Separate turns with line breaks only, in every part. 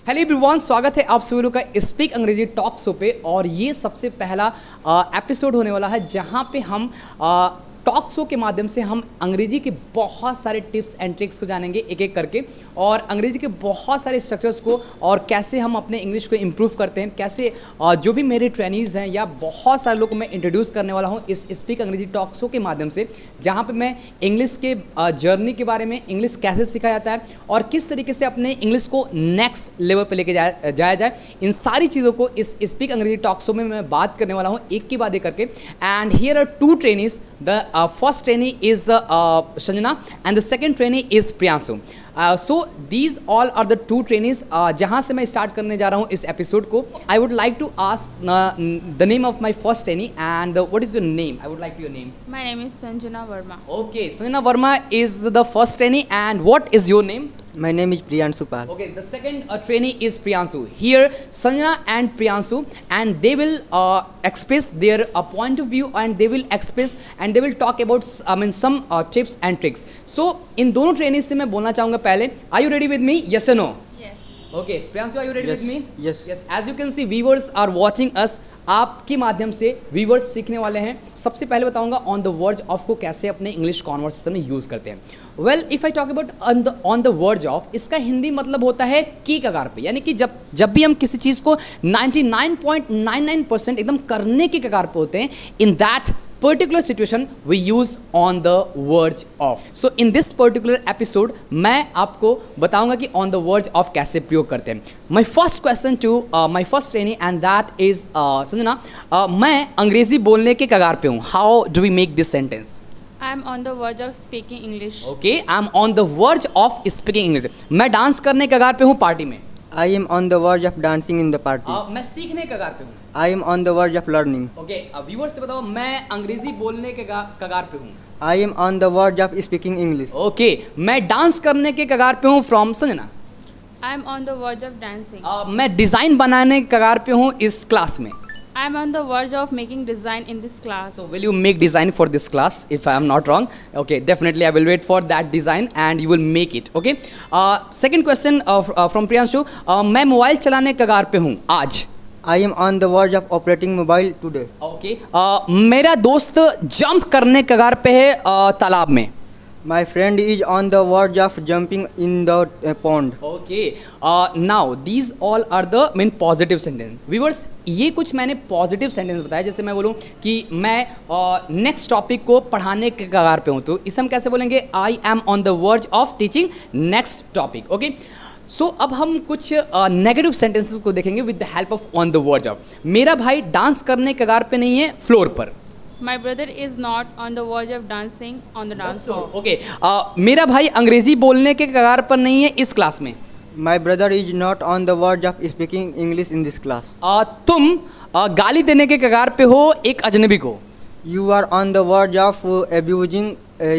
Hello everyone, स्वागत है आप सभी लोग का स्पीक अंग्रेजी टॉक शो पे। और ये सबसे पहला एपिसोड होने वाला है जहाँ पे हम टॉक शो के माध्यम से हम अंग्रेजी के बहुत सारे टिप्स एंड ट्रिक्स को जानेंगे एक एक करके, और अंग्रेजी के बहुत सारे स्ट्रक्चर्स को और कैसे हम अपने इंग्लिश को इम्प्रूव करते हैं, कैसे जो भी मेरे ट्रेनीज़ हैं या बहुत सारे लोग को मैं इंट्रोड्यूस करने वाला हूँ इस स्पीक अंग्रेजी टॉक शो के माध्यम से, जहाँ पे मैं इंग्लिश के जर्नी के बारे में, इंग्लिश कैसे सीखा जाता है और किस तरीके से अपने इंग्लिश को नेक्स्ट लेवल पे लेके जाया जाए, इन सारी चीज़ों को इस स्पीक अंग्रेजी टॉक शो में मैं बात करने वाला हूँ एक की बात एक करके। And here are two trainees, the first trainee is Sanjana and the second trainee is Priyanshu. So these all are the two trainees जहाँ से मैं स्टार्ट करने जा रहा हूँ इस एपिसोड को। I would like to ask the name of my first trainee and what is your name? I would like your name.
My name is Sanjana Verma.
Okay, Sanjana Verma is the first trainee and what is your name?
My name is Priyanshu Pal.
Okay, the second trainee is Priyanshu. Here, Sanjana and Priyanshu, and they will express their point of view, and they will express and they will talk about some tips and tricks. So, in दोनों trainees से मैं बोलना चाहूँगा पहले, are you ready with me? Yes or no?
Yes.
Okay, Priyanshu, are you ready
Yes.
with me?
Yes.
Yes. As you can see, viewers are watching us. आपके माध्यम से viewers सीखने वाले हैं। सबसे पहले बताऊंगा ऑन द वर्ज ऑफ को कैसे अपने इंग्लिश कॉन्वर्सेशन में यूज़ करते हैं। Well, if I talk about on the verge of, इसका हिंदी मतलब होता है की कगार पे, यानी कि जब भी हम किसी चीज़ को 99.99% एकदम करने की कगार पे होते हैं, in that particular situation we use on the verge of. So in this particular episode मैं आपको बताऊंगा कि on the verge of कैसे प्रयोग करते हैं। My first question to my first trainee and that is Sanjana, मैं अंग्रेजी बोलने के कगार पे हूँ। How do we make this sentence?
I am on the verge of speaking English.
Okay, I am on the verge of speaking English. मैं dance करने के कगार पे हूँ पार्टी में।
I am on the verge of dancing in the party.
मैं सीखने के कगार पे हूँ।
I am on the verge of learning.
Okay, viewers से बताओ, मैं अंग्रेजी बोलने के कगार पे हूँ।
I am on the verge of speaking English.
Okay, मैं डांस करने के कगार पे हूँ from Sanjana.
I am on the verge of dancing.
मैं डिज़ाइन बनाने के कगार पे हूँ इस क्लास में।
I am on the verge of making design in this class.
So will you make design for this class if I am not wrong? Okay, definitely I will wait for that design and you will make it. Okay. Second question from Priyanshu. मैं mobile चलाने के कगार पे हूँ आज।
I am on the verge of operating mobile today.
Okay. मेरा दोस्त jump करने के कगार पे है तालाब में।
My friend is on the verge of jumping in the pond.
Okay. Now these all are the main positive sentence. Viewers, ये कुछ मैंने पॉजिटिव सेंटेंस बताया। जैसे मैं बोलूँ कि मैं नेक्स्ट टॉपिक को पढ़ाने के कगार पे हूँ, तो इसे हम कैसे बोलेंगे? I am on the verge of teaching next topic. Okay, so अब हम कुछ नेगेटिव सेंटेंसेस को देखेंगे with the help of on the verge of. मेरा भाई डांस करने के कगार पे नहीं है, फ्लोर पर।
My brother is not on the verge of dancing on the dance floor.
Okay, मेरा भाई अंग्रेजी बोलने के कगार पर नहीं है इस क्लास में।
My brother is not on the verge of speaking English in this class.
तुम गाली देने के कगार पे हो एक अजनबी को।
You are on the verge of abusing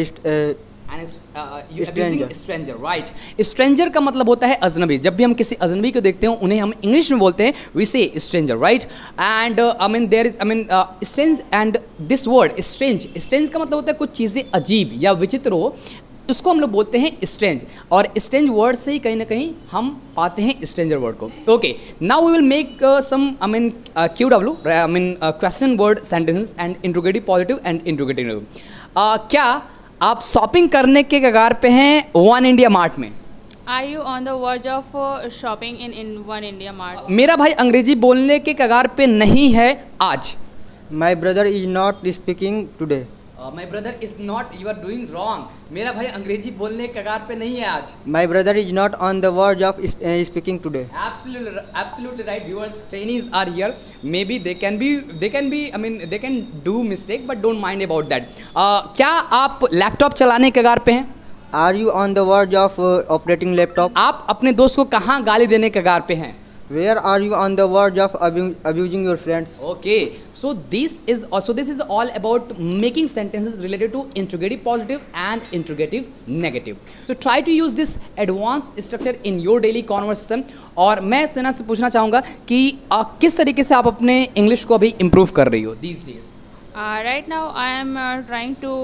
stranger, right. Stranger का मतलब होता है अजनबी। जब भी हम किसी अजनबी को देखते हैं उन्हें हम इंग्लिश में बोलते हैं, we say stranger, right. And I mean there is strange and this word strange का मतलब होता है कुछ चीज़ें अजीब या विचित्र हो, उसको हम लोग बोलते हैं स्ट्रेंज। और स्ट्रेंज वर्ड से ही कहीं ना कहीं हम पाते हैं स्ट्रेंजर वर्ड को। Okay, now we will make some QW question word sentences and interrogative positive and interrogative negative. क्या आप शॉपिंग करने के कगार पे हैं वन इंडिया मार्ट में?
Are you on the verge of shopping in One India Mart?
मेरा भाई अंग्रेजी बोलने के कगार पे नहीं है आज।
My brother is not speaking today.
My brother is not, you are doing wrong. मेरा भाई अंग्रेजी बोलने के कगार पे नहीं है आज।
My brother is not on the verge of speaking today.
Absolutely right. Viewers, trainees are here. Maybe they can be. They can do mistake, but don't mind about that. क्या आप लैपटॉप चलाने के कगार पे हैं?
Are you on the verge of operating laptop?
आप अपने दोस्त को कहाँ गाली देने के कगार पे हैं?
Where are you on the verge of abusing your friends?
Okay, so this is all about making sentences related to interrogative positive and interrogative negative. So try to use this advanced structure in your daily conversation. और मैं सेना से पूछना चाहूँगा कि किस तरीके से आप अपने इंग्लिश को अभी इम्प्रूव कर रही हो these days?
Right now I am trying to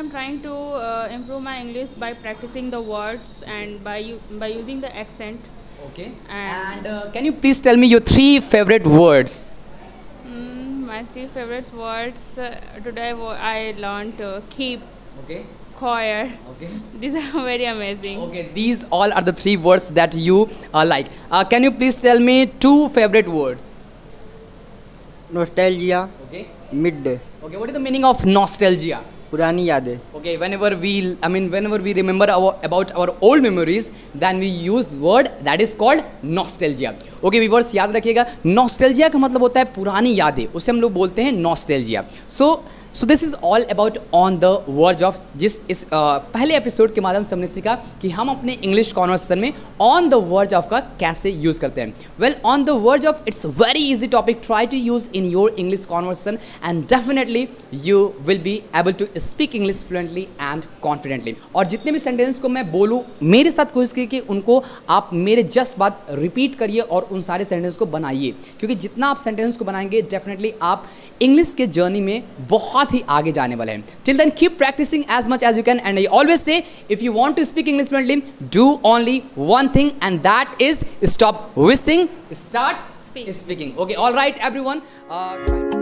improve my English by practicing the words and by using the accent
Okay.
And-
And can you please tell me your 3 favorite words?
My 3 favorite words today I learned keep,
Okay.
choir.
Okay.
These are very amazing.
Okay. These all are the 3 words that you like. Can you please tell me 2 favorite words?
Nostalgia,
Okay.
midday,
Okay. What is the meaning of nostalgia?
पुरानी यादें.
Okay, whenever we remember about our old memories, then we use word that is called nostalgia. Okay, viewers, याद रखिएगा, nostalgia का मतलब होता है पुरानी यादें, उसे हम लोग बोलते हैं nostalgia. So this is all about on the verge of, जिस इस पहले एपिसोड के माध्यम से हमने सीखा कि हम अपने इंग्लिश कॉन्वर्सेशन में ऑन द वर्ज ऑफ का कैसे यूज़ करते हैं. Well, on the verge of it's very easy topic. Try to use in your English conversation and definitely you will be able to speak English fluently and confidently. और जितने भी sentence को मैं बोलूँ, मेरे साथ कोशिश कीजिए कि उनको आप मेरे जस्ट बात रिपीट करिए और उन सारे सेंटेंस को बनाइए, क्योंकि जितना आप सेंटेंस को बनाएंगे डेफिनेटली आप इंग्लिश के जर्नी में बहुत ही आगे जाने वाले हैं. Till then keep practising as much as you can, and I always say if you want to speak English fluently, do only one thing and that is stop wishing, start
Speak.
speaking. Okay, all right everyone.